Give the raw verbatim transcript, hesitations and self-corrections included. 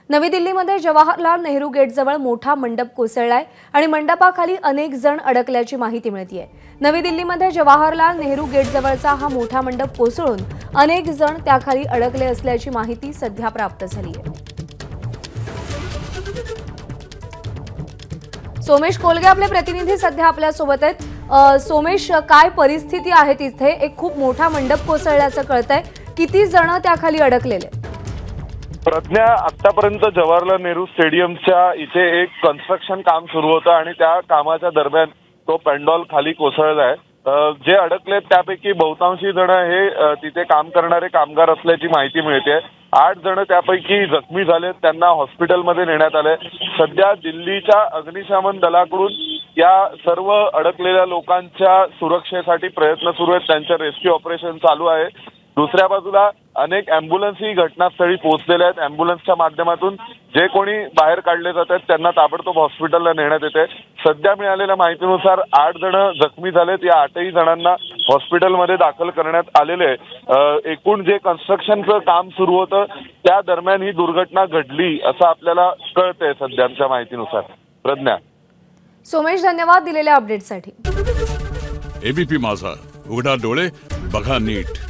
नवी दिल्लीमध्ये जवाहरलाल नेहरू गेटजवळ मोठा मंडप कोसळलाय आणि मंडपाखाली अनेक जण अडकल्याची माहिती मिळतेय। नवी दिल्लीमध्ये जवाहरलाल नेहरू गेटजवळचा हा मोठा मंडप कोसळून अनेक जण त्याखाली अडकले असल्याची माहिती सध्या प्राप्त झाली आहे। सोमेश कोलगे आपले प्रतिनिधी सध्या आपल्या सोबत आहेत। सोमेश, काय परिस्थिती आहे तिथे? एक खूप मोठा मंडप कोसळल्याचं कळतंय, किती जण त्याखाली अडकलेले? प्रज्ञा, आतापर्यंत जवाहरलाल नेहरू स्टेडियमच्या इथे एक कन्स्ट्रक्शन काम सुरू होतं आणि त्या कामाच्या दरम्यान तो पेंडॉल खाली कोसळलाय। जे अडकले त्यापैकी बहुतांशी जण हे तिथे काम करणारे कामगार असल्याची माहिती मिळते। आठ जण त्यापैकी जखमी झाले, त्यांना हॉस्पिटलमध्ये नेण्यात आले। सध्या दिल्लीच्या अग्निशमन दलाकडून या सर्व अडकलेल्या लोकांच्या सुरक्षेसाठी प्रयत्न सुरू आहेत, त्यांचे रेस्क्यू ऑपरेशन चालू आहे। दुसऱ्या बाजूला अनेक अँब्युलन्सही घटनास्थळी पोहोचलेल्या आहेत। अँब्युलन्सच्या माध्यमातून जे कोणी बाहेर काढले जात आहेत त्यांना ताबडतोब हॉस्पिटलला नेण्यात येते। सध्या मिळालेल्या माहितीनुसार आठ जण जखमी झालेत, या आठही जणांना हॉस्पिटलमध्ये दाखल करण्यात आलेले आहे। एकूण जे कन्स्ट्रक्शनचं काम सुरू होतं त्या दरम्यान ही दुर्घटना घडली असं आपल्याला कळतंय सध्याच्या माहितीनुसार। प्रज्ञा। सोमेश, धन्यवाद दिलेल्या अपडेटसाठी। एबीपी माझा, उघडा डोळे बघा नीट।